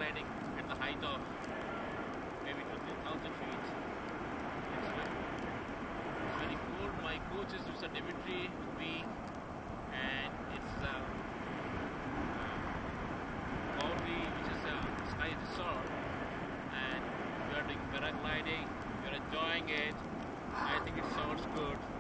paragliding at the height of maybe 20,000 feet. It's very cool. My coach is Mr. Dimitri V, and it's Boundary, which is Sky Resort, and we are doing paragliding. We are enjoying it. I think it sounds good.